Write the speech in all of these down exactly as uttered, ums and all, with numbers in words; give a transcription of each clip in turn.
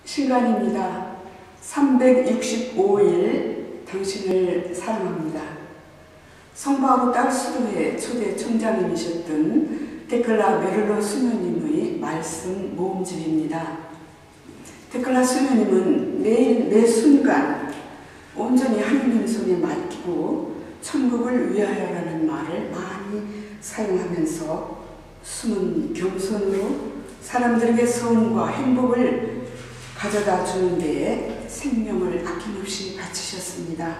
신간입니다. 삼백육십오 일 당신을 사랑합니다. 성바오로 딸수로의 초대 총장님이셨던 데클라 메를로 수녀님의 말씀 모음집입니다. 데클라 수녀님은 매일 매 순간 온전히 하느님 손에 맡기고 천국을 위하여라는 말을 많이 사용하면서 숨은 겸손으로 사람들에게 소원과 행복을 가져다 주는 데에 생명을 아낌없이 바치셨습니다.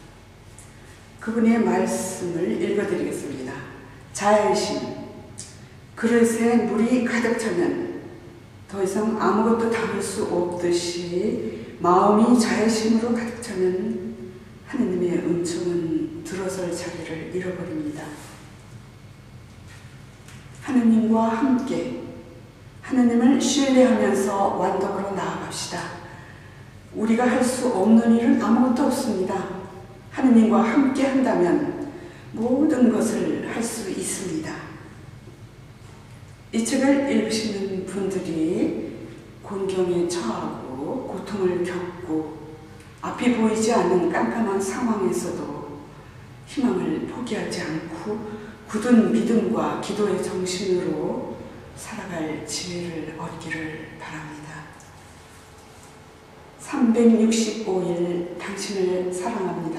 그분의 말씀을 읽어드리겠습니다. 자애심. 그릇에 물이 가득 차면 더 이상 아무것도 담을 수 없듯이 마음이 자애심으로 가득 차면 하느님의 은총은 들어설 자리를 잃어버립니다. 하느님과 함께 하느님을 신뢰하면서 완덕으로 나아갑시다. 우리가 할 수 없는 일은 아무것도 없습니다. 하느님과 함께 한다면 모든 것을 할 수 있습니다. 이 책을 읽으시는 분들이 곤경에 처하고 고통을 겪고 앞이 보이지 않는 깜깜한 상황에서도 희망을 포기하지 않고 굳은 믿음과 기도의 정신으로 살아갈 지혜를 얻기를 바랍니다. 삼백육십오 일 당신을 사랑합니다.